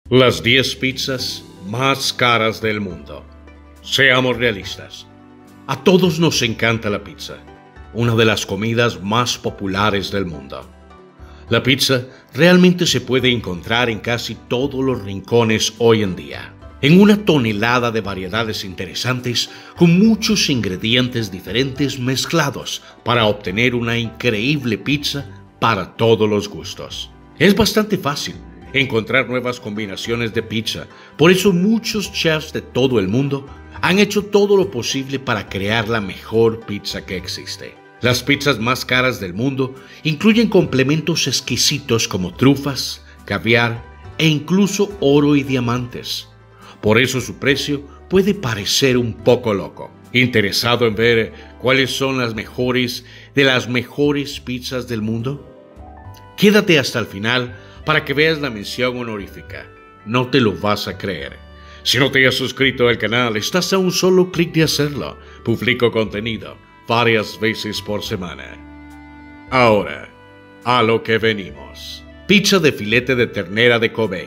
Las 10 pizzas más caras del mundo. Seamos realistas. A todos nos encanta la pizza, una de las comidas más populares del mundo. La pizza realmente se puede encontrar en casi todos los rincones hoy en día, en una tonelada de variedades interesantes con muchos ingredientes diferentes mezclados para obtener una increíble pizza para todos los gustos. Es bastante fácil encontrar nuevas combinaciones de pizza, por eso muchos chefs de todo el mundo han hecho todo lo posible para crear la mejor pizza que existe. Las pizzas más caras del mundo incluyen complementos exquisitos como trufas, caviar e incluso oro y diamantes. Por eso su precio puede parecer un poco loco. ¿Interesado en ver cuáles son las mejores de las mejores pizzas del mundo? Quédate hasta el final para que veas la mención honorífica. No te lo vas a creer. Si no te has suscrito al canal, estás a un solo clic de hacerlo. Publico contenido varias veces por semana. Ahora, a lo que venimos. Pizza de filete de ternera de Kobe,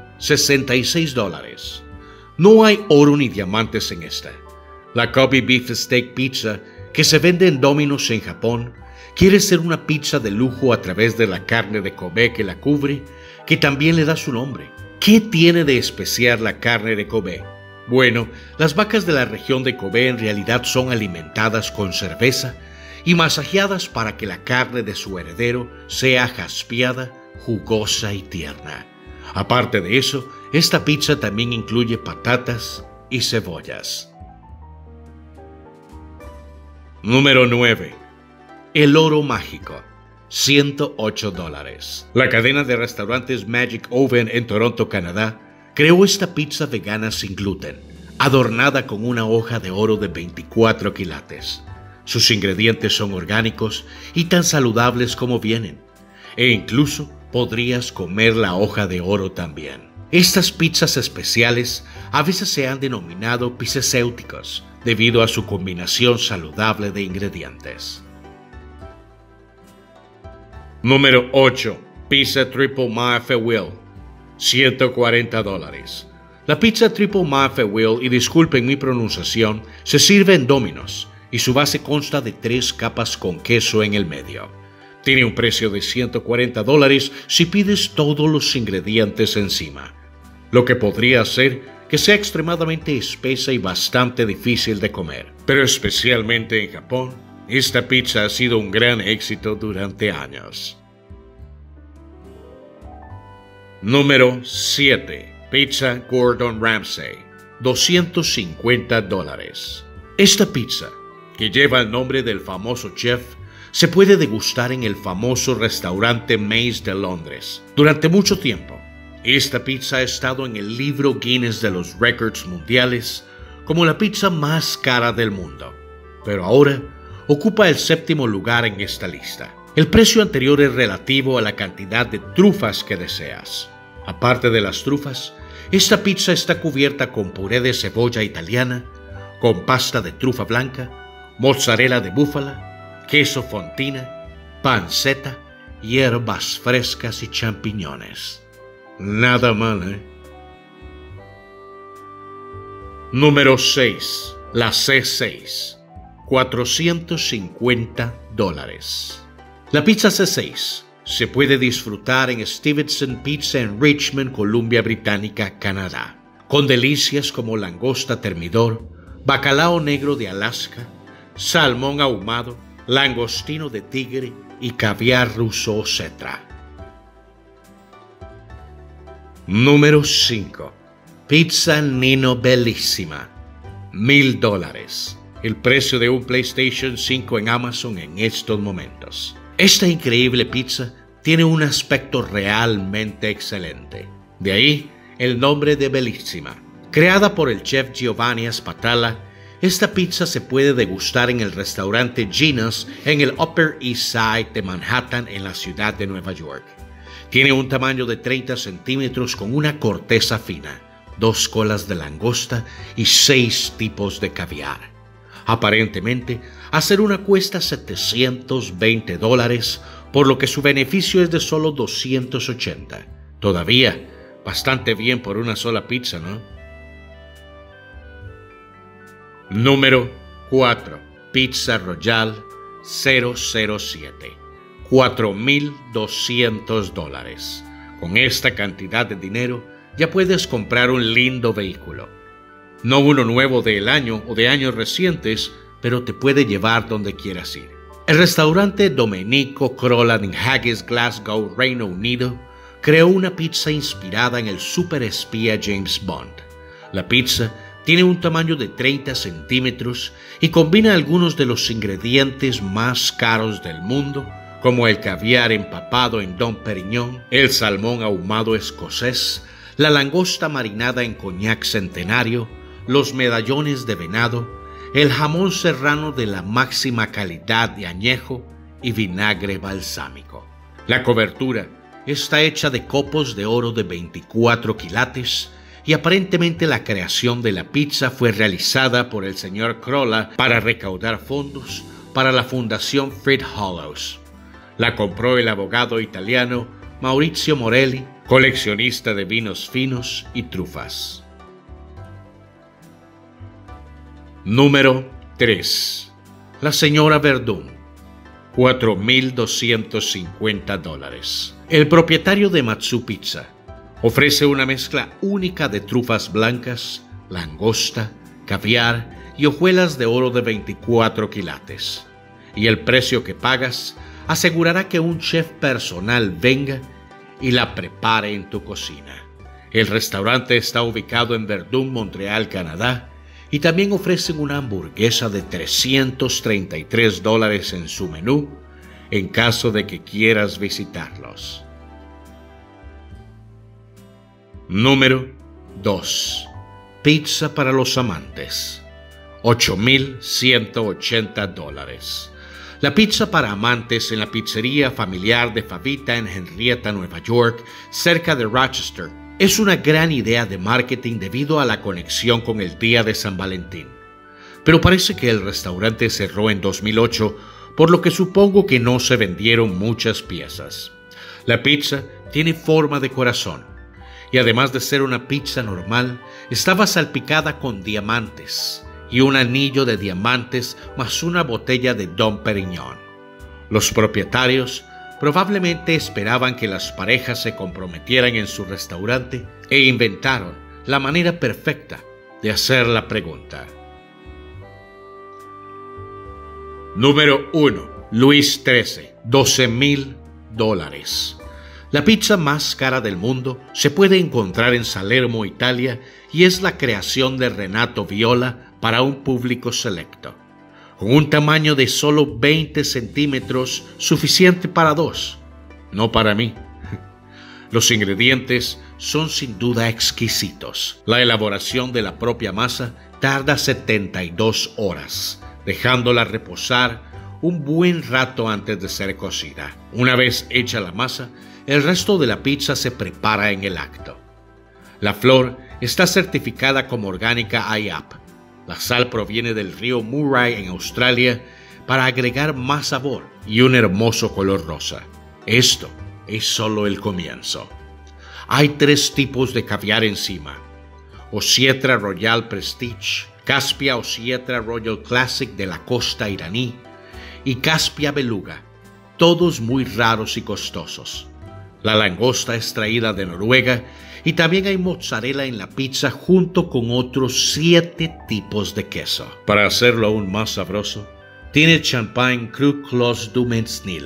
$66. No hay oro ni diamantes en esta. La Kobe Beef Steak Pizza, que se vende en Domino's en Japón, quiere ser una pizza de lujo a través de la carne de Kobe que la cubre, que también le da su nombre. ¿Qué tiene de especial la carne de Kobe? Bueno, las vacas de la región de Kobe en realidad son alimentadas con cerveza y masajeadas para que la carne de su heredero sea jaspeada, jugosa y tierna. Aparte de eso, esta pizza también incluye patatas y cebollas. Número 9. El oro mágico, $108. La cadena de restaurantes Magic Oven en Toronto, Canadá, creó esta pizza vegana sin gluten, adornada con una hoja de oro de 24 quilates. Sus ingredientes son orgánicos y tan saludables como vienen, e incluso podrías comer la hoja de oro también. Estas pizzas especiales a veces se han denominado pizzacéuticos debido a su combinación saludable de ingredientes. Número 8. Pizza Triple Mafia Wheel, $140. La pizza Triple Mafia Wheel, y disculpen mi pronunciación, se sirve en Domino's y su base consta de 3 capas con queso en el medio. Tiene un precio de $140 si pides todos los ingredientes encima, lo que podría hacer que sea extremadamente espesa y bastante difícil de comer. Pero especialmente en Japón, esta pizza ha sido un gran éxito durante años. Número 7. Pizza Gordon Ramsay, $250. Esta pizza, que lleva el nombre del famoso chef, se puede degustar en el famoso restaurante Maze de Londres. Durante mucho tiempo, esta pizza ha estado en el libro Guinness de los récords mundiales como la pizza más cara del mundo, pero ahora ocupa el 7º lugar en esta lista. El precio anterior es relativo a la cantidad de trufas que deseas. Aparte de las trufas, esta pizza está cubierta con puré de cebolla italiana, con pasta de trufa blanca, mozzarella de búfala, queso fontina, panceta, hierbas frescas y champiñones. Nada mal, ¿eh? Número 6. La C6, $450. La pizza C6 se puede disfrutar en Stevenson Pizza en Richmond, Columbia Británica, Canadá, con delicias como langosta termidor, bacalao negro de Alaska, salmón ahumado, langostino de tigre y caviar ruso o cetra. Número 5. Pizza Nino Bellissima, $1000. El precio de un PlayStation 5 en Amazon en estos momentos. Esta increíble pizza tiene un aspecto realmente excelente. De ahí el nombre de Bellissima. Creada por el chef Giovanni Spatala, esta pizza se puede degustar en el restaurante Gina's en el Upper East Side de Manhattan en la ciudad de Nueva York. Tiene un tamaño de 30 centímetros con una corteza fina, 2 colas de langosta y 6 tipos de caviar. Aparentemente, hacer una cuesta $720, por lo que su beneficio es de solo $280. Todavía Bastante bien por una sola pizza, ¿no? Número 4. Pizza Royal 007. $4,200. Con esta cantidad de dinero ya puedes comprar un lindo vehículo. No uno nuevo del año o de años recientes, pero te puede llevar donde quieras ir. El restaurante Domenico Crolla en Haggis, Glasgow, Reino Unido, creó una pizza inspirada en el superespía James Bond. La pizza tiene un tamaño de 30 centímetros y combina algunos de los ingredientes más caros del mundo, como el caviar empapado en Dom Perignon, el salmón ahumado escocés, la langosta marinada en coñac centenario, los medallones de venado, el jamón serrano de la máxima calidad de añejo y vinagre balsámico. La cobertura está hecha de copos de oro de 24 quilates y aparentemente la creación de la pizza fue realizada por el señor Crolla para recaudar fondos para la Fundación Fred Hollows. La compró el abogado italiano Maurizio Morelli, coleccionista de vinos finos y trufas. Número 3. La señora Verdun, $4,250. El propietario de Matsu Pizza ofrece una mezcla única de trufas blancas, langosta, caviar y hojuelas de oro de 24 quilates. Y el precio que pagas asegurará que un chef personal venga y la prepare en tu cocina. El restaurante está ubicado en Verdun, Montreal, Canadá, y también ofrecen una hamburguesa de $333 en su menú en caso de que quieras visitarlos. Número 2. Pizza para los amantes, $8,180. La pizza para amantes en la pizzería familiar de Favita en Henrietta, Nueva York, cerca de Rochester, es una gran idea de marketing debido a la conexión con el Día de San Valentín. Pero parece que el restaurante cerró en 2008, por lo que supongo que no se vendieron muchas piezas. La pizza tiene forma de corazón y además de ser una pizza normal, estaba salpicada con diamantes y un anillo de diamantes más una botella de Dom Perignon. Los propietarios probablemente esperaban que las parejas se comprometieran en su restaurante e inventaron la manera perfecta de hacer la pregunta. Número 1. Luis XIII, $12,000. La pizza más cara del mundo se puede encontrar en Salerno, Italia, y es la creación de Renato Viola para un público selecto. Con un tamaño de solo 20 centímetros, suficiente para dos, no para mí. Los ingredientes son sin duda exquisitos. La elaboración de la propia masa tarda 72 horas, dejándola reposar un buen rato antes de ser cocida. Una vez hecha la masa, el resto de la pizza se prepara en el acto. La flor está certificada como orgánica IAP. La sal proviene del río Murray en Australia para agregar más sabor y un hermoso color rosa. Esto es solo el comienzo. Hay 3 tipos de caviar encima: Osietra Royal Prestige, Caspia Osietra Royal Classic de la costa iraní y Caspia Beluga, todos muy raros y costosos. La langosta es traída de Noruega y también hay mozzarella en la pizza junto con otros 7 tipos de queso. Para hacerlo aún más sabroso, tiene Champagne Cru Clos du Mesnil,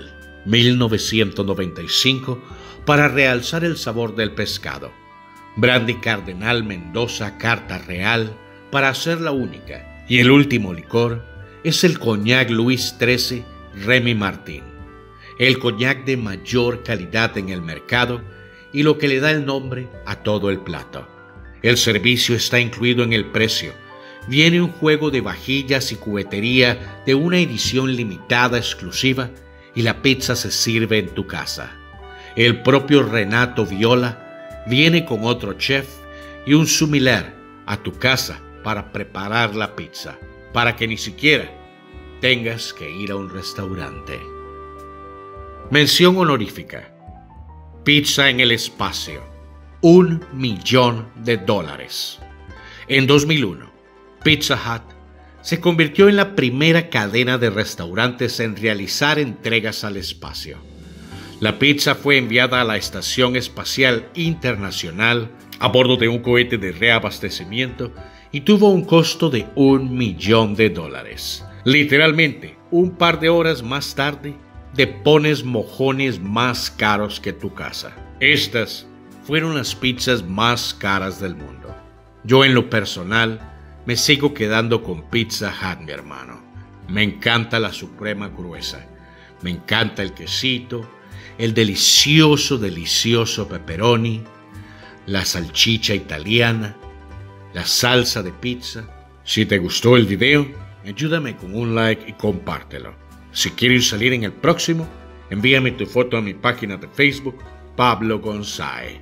1995, para realzar el sabor del pescado. Brandy Cardenal Mendoza Carta Real para hacerla única. Y el último licor es el Cognac Luis XIII Remy Martin, el cognac de mayor calidad en el mercado y lo que le da el nombre a todo el plato. El servicio está incluido en el precio. Viene un juego de vajillas y cubetería de una edición limitada exclusiva y la pizza se sirve en tu casa. El propio Renato Viola viene con otro chef y un sommelier a tu casa para preparar la pizza, para que ni siquiera tengas que ir a un restaurante. Mención honorífica: Pizza en el espacio, $1 millón. En 2001, Pizza Hut se convirtió en la primera cadena de restaurantes en realizar entregas al espacio. La pizza fue enviada a la Estación Espacial Internacional a bordo de un cohete de reabastecimiento y tuvo un costo de $1 millón. Literalmente, un par de horas más tarde, te pones mojones más caros que tu casa. Estas fueron las pizzas más caras del mundo. Yo en lo personal me sigo quedando con Pizza Hut, mi hermano. Me encanta la suprema gruesa. Me encanta el quesito, el delicioso pepperoni, la salchicha italiana, la salsa de pizza. Si te gustó el video, ayúdame con un like y compártelo. Si quieres salir en el próximo, envíame tu foto a mi página de Facebook, Pablo González.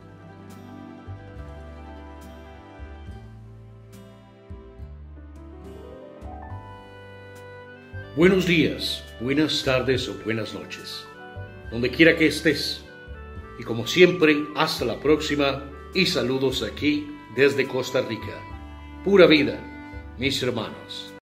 Buenos días, buenas tardes o buenas noches, donde quiera que estés. Y como siempre, hasta la próxima y saludos aquí desde Costa Rica. Pura vida, mis hermanos.